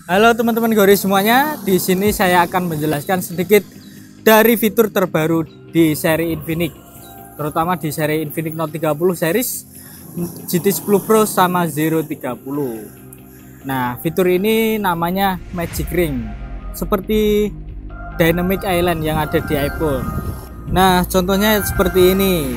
Halo teman-teman Gori semuanya, di sini saya akan menjelaskan sedikit dari fitur terbaru di seri Infinix, terutama di seri Infinix Note 30 series GT10 Pro sama Zero 30. Nah, fitur ini namanya Magic Ring, seperti Dynamic Island yang ada di iPhone. Nah, contohnya seperti ini.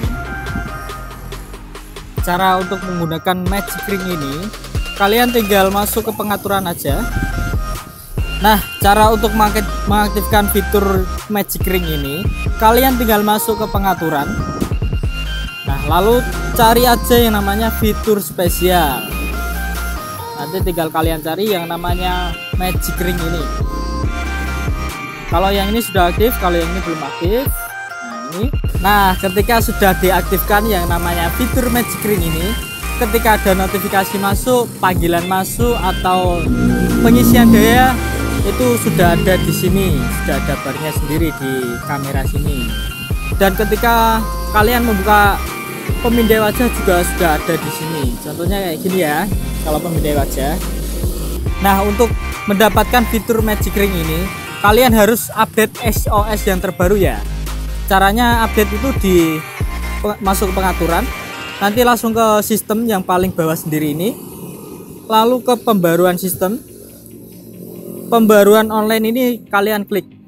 Cara untuk menggunakan Magic Ring ini, kalian tinggal masuk ke pengaturan aja. Nah, cara untuk mengaktifkan fitur Magic Ring ini, kalian tinggal masuk ke pengaturan. Nah, lalu cari aja yang namanya fitur spesial. Nanti tinggal kalian cari yang namanya Magic Ring ini. Kalau yang ini sudah aktif, kalau yang ini belum aktif. Nah, ini. Nah, ketika sudah diaktifkan yang namanya fitur Magic Ring ini, ketika ada notifikasi masuk, panggilan masuk, atau pengisian daya, itu sudah ada di sini, sudah ada barnya sendiri di kamera sini. Dan ketika kalian membuka pemindai wajah juga sudah ada di sini. Contohnya kayak gini ya, kalau pemindai wajah. Nah, untuk mendapatkan fitur Magic Ring ini, kalian harus update SOS yang terbaru ya. Caranya update itu masuk ke pengaturan, nanti langsung ke sistem yang paling bawah sendiri ini, lalu ke pembaruan sistem. Pembaruan online ini kalian klik.